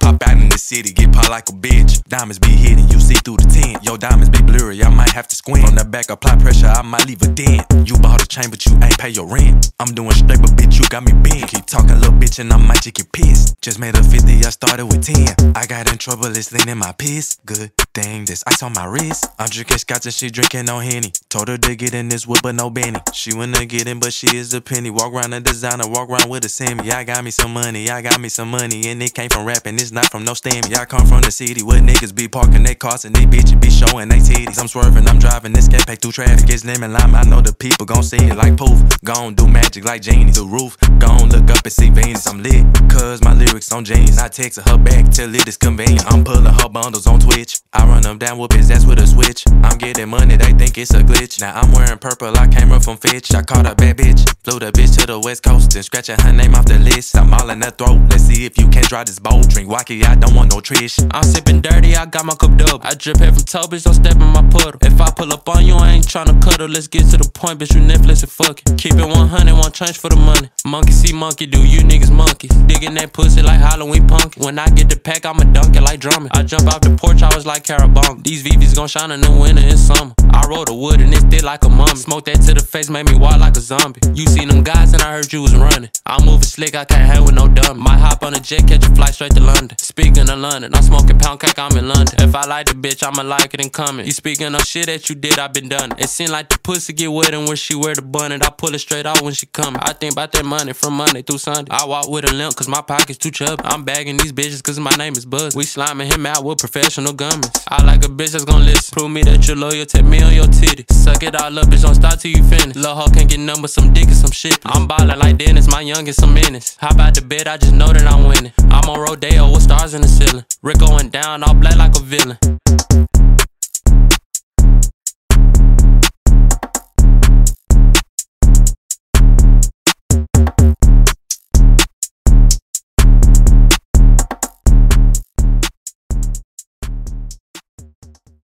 Hop out in the city, get popped like a bitch. Diamonds be hidden, you see through the tent. Yo, diamonds be blurry, I might have to squint. On the back, apply pressure, I might leave a dent. You bought a chain, but you ain't pay your rent. I'm doing straight, but bitch, you got me bent. Keep talking, little bitch, and I might just get pissed. Just made a 50, I started with 10. I got in trouble, it's leaning my piss. Good thing, there's ice on my wrist. I'm drinking scotch and she drinking on Henny. Told her to get in this wood, but no Benny. She wanna get in, but she is a penny. Walk around a designer, walk around with a semi. I got me some money, I got me some money. And it came from rapping, it's not from no stammy. I come from the city where niggas be parking their cars and they bitches be showing they titties. I'm swerving, I'm driving, this cat pack through traffic. It's lemon lime, I know the people gon' see it like poof. Gon' do magic like genies. The roof, gon' look up and see Venus. I'm lit, cause my lyrics on genius. I texted her back till it is convenient. I'm pulling her bundles on Twitch. I run them down, whoop his ass with a switch. I'm getting money, they think it's a glitch. Now I'm wearing purple, I came up from Fitch. I caught a bad bitch, flew the bitch to the west coast and scratching her name off the list. I'm all in her throat, let's see if you can't draw this bowl. Drink wacky, I don't want no trish. I'm sipping dirty, I got my cup double. I drip head from toe, bitch, don't step in my puddle. If I pull up on you, I ain't tryna cuddle. Let's get to the point, bitch, you Netflix and fuck it. Keep it 100, won't change for the money. Monkey see monkey do, you niggas monkeys. Digging that pussy like Halloween pumpkin. When I get the pack, I'ma dunk it like drumming. I jump off the porch, I was like Carabong. These VVs gon' shine in the winter and summer. I roll the wood and it's thick like a mummy. Smoke that to the face, made me wild like a zombie. You seen them guys and I heard you was running. I'm moving slick, I can't hang with no dummy. Might hop on a jet, catch a flight straight to London. Speaking of London, I'm smoking pound cake, I'm in London. If I like the bitch, I'ma like it and coming. You speaking of shit that you did, I been done it. It seem like the pussy get wet and when she wear the bun I pull it straight out when she coming. I think about that money from Monday through Sunday. I walk with a limp cause my pocket's too chubby. I'm bagging these bitches cause my name is Buzz. We sliming him out with professional gummies. I like a bitch that's gon' listen. Prove me that you're loyal, take me on your titty. Suck it all up, bitch, don't stop till you finish. Lil' hoe can't get none but some dick and some shit. I'm ballin' like Dennis, my youngest some menace. Hop out the bed, I just know that I'm winning. I'm on Rodeo with stars in the ceiling. Rick going down, all black like a villain.